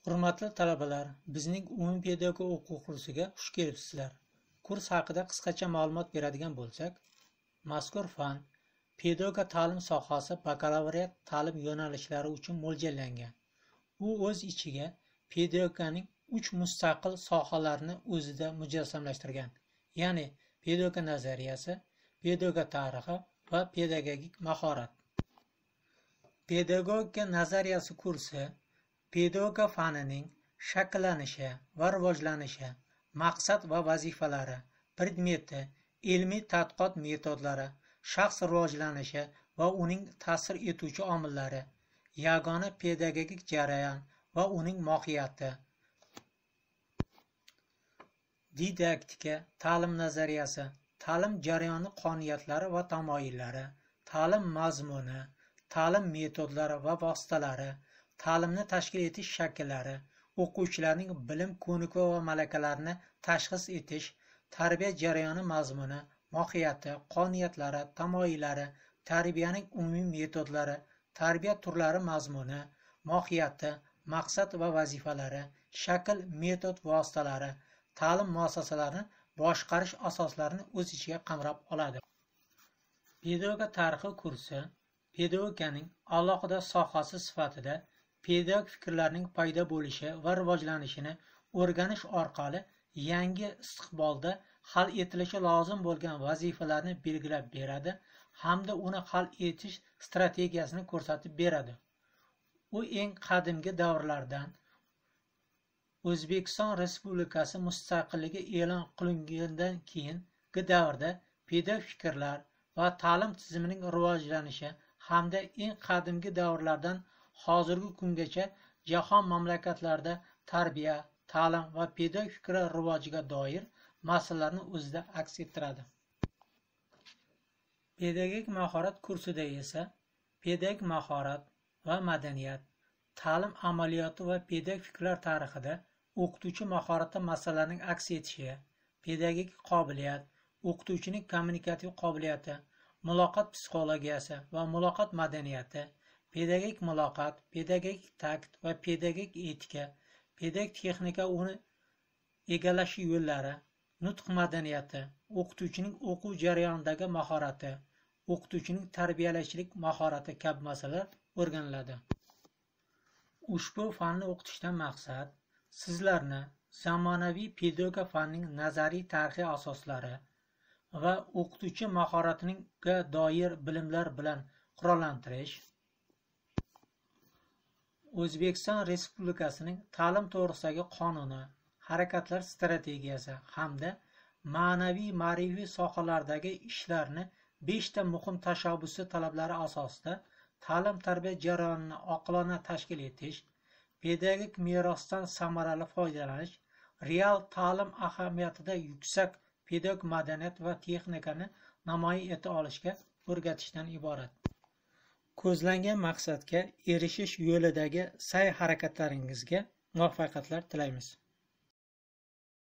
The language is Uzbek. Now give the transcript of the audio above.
Hurmatli talabalar, bizning umumpedagogika o'quv kursiga xush kelibsizlar. Kurs haqida qisqacha ma'lumot beradigan bo'lsak, mazkur fan pedagogika ta'lim sohasi bakalavriat ta'lim yo'nalishlari uchun mo'ljallangan. U o'z ichiga pedagogikaning 3 mustaqil sohalarini o'zida mujassamlashtirgan, ya'ni pedagogika nazariyasi, pedagogika tarixi va pedagogik mahorat. Pedagogika nazariyasi kursi pedagogika fanining shakllanishi va rivojlanishi, maqsad va vazifalari, predmeti, ilmiy tadqiqot metodlari, shaxs rivojlanishi va uning ta'sir etuvchi omillari, yagona pedagogik jarayon va uning mohiyati, didaktika, ta'lim nazariyasi, ta'lim jarayoni qonuniyatlari va tamoyillari, ta'lim mazmuni, ta'lim metodlari va vositalari, ta'limni tashkil etish shakllari, o'quvchilarning bilim ko'nikma va malakalarini tashxis etish, tarbiya jarayoni mazmuni, mohiyati, qonuniyatlari, tamoyillari, tarbiyaning umumiy metodlari, tarbiya turlari mazmuni, mohiyati, maqsad va vazifalari, shakl, metod vositalari, ta'lim muassasalarini boshqarish asoslarini o'z ichiga qamrab oladi. Pedagogika tarixi kursi pedagogikaning alohida sohasi sifatida pedagog fikrlarning paydo bo'lishi va rivojlanishini o'rganish orqali yangi istiqbolda hal etilishi lozim bo'lgan vazifalarni belgilab beradi hamda uni hal etish strategiyasini ko'rsatib beradi. U eng qadimgi davrlardan O'zbekiston Respublikasi mustaqilligi e'lon qilingandan keyingi davrda pedagog fikrlar va ta'lim tizimining rivojlanishi hamda eng qadimgi davrlardan hozirgi kungacha jahon mamlakatlarida tarbiya, ta'lim va pedagog fikri rivojiga doir masalalarni o'zida aks ettiradi. Pedagogik mahorat kursida esa pedagogik mahorat va madaniyat, ta'lim amaliyoti va pedagog fikrlar tarixida o'qituvchi mahorati masalalarining aks etishi, pedagogik qobiliyat, o'qituvchining kommunikativ qobiliyati, muloqot psixologiyasi va muloqot madaniyati, pedagogik muloqot, pedagogik takt va pedagogik etika, pedagogik texnika uni egallash yo'llari, nutq madaniyati, o'qituvchining o'quv jarayonidagi mahorati, o'qituvchining tarbiyalachilik mahorati kabi masalalar o'rganiladi. Ushbu fanni o'qitishdan maqsad sizlarni zamonaviy pedagogika fanining nazariy tarixiy asoslari va o'qituvchi mahoratiga doir bilimlar bilan qurollantirish, O'zbekiston Respublikasining ta'lim to'g'risidagi qonuni, harakatlar strategiyasi hamda ma'naviy-ma'rifiy sohalardagi ishlarni 5 ta muhim tashabbusi talablari asosida ta'lim-tarbiya jarayonini oqilona tashkil etish, pedagogik merosdan samarali foydalanish, real ta'lim ahamiyatida yuksak pedagog madaniyat va texnikani namoyon eta olishga o'rgatishdan iborat. Ko'zlangan maqsadga erishish yo'lidagi sa'y-harakatlaringizga muvaffaqiyatlar tilaymiz.